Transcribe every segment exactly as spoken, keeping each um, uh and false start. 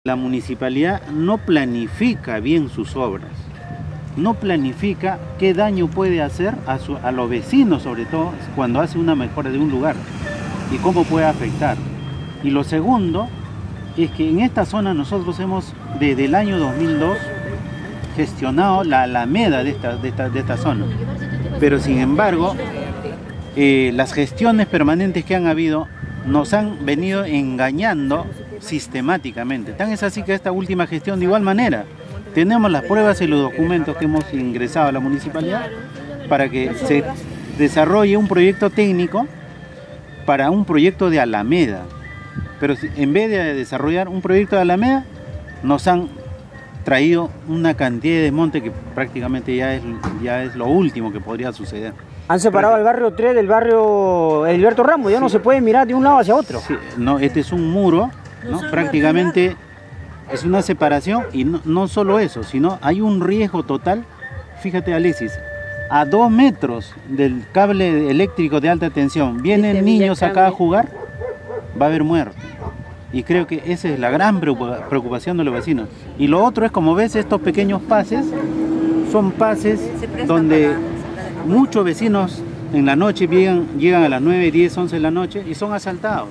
La municipalidad no planifica bien sus obras, no planifica qué daño puede hacer a, su, a los vecinos, sobre todo cuando hace una mejora de un lugar, y cómo puede afectar. Y lo segundo es que en esta zona nosotros hemos, desde el año dos mil dos, gestionado la alameda de esta, de esta, de esta zona. Pero sin embargo, eh, las gestiones permanentes que han habido nos han venido engañando sistemáticamente. Tan es así que esta última gestión, de igual manera, tenemos las pruebas y los documentos que hemos ingresado a la municipalidad para que se desarrolle un proyecto técnico para un proyecto de alameda. Pero en vez de desarrollar un proyecto de alameda, nos han traído una cantidad de desmonte que prácticamente ya es, ya es lo último que podría suceder. Han separado el barrio tres del barrio Edilberto Ramos, ya sí. No se puede mirar de un lado hacia otro. Sí, no, este es un muro, ¿no? Prácticamente es una separación, y no, no solo eso, sino hay un riesgo total. Fíjate, Alexis, a dos metros del cable eléctrico de alta tensión vienen niños acá a jugar, va a haber muerte. Y creo que esa es la gran preocupación de los vecinos. Y lo otro es, como ves, estos pequeños pases son pases donde muchos vecinos en la noche llegan, llegan a las nueve, diez, once de la noche y son asaltados.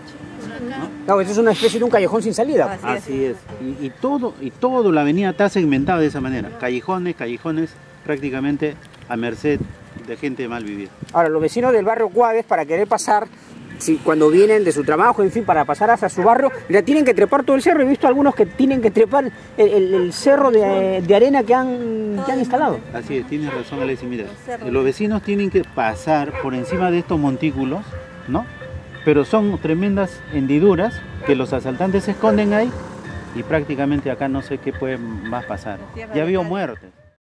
¿No? Claro, eso es una especie de un callejón sin salida. Así es. Así es. Y, y todo, y todo la avenida está segmentada de esa manera. Callejones, callejones prácticamente a merced de gente de mal vivir. Ahora, los vecinos del barrio Cuaves, para querer pasar, si cuando vienen de su trabajo, en fin, para pasar hacia su barrio, ya tienen que trepar todo el cerro. He visto algunos que tienen que trepar el, el, el cerro de, de arena que han, que han instalado. Así es, tienes razón, Alexis. Mira, los vecinos tienen que pasar por encima de estos montículos, ¿no? Pero son tremendas hendiduras que los asaltantes se esconden ahí y prácticamente acá no sé qué puede más pasar. Ya ha habido muertes.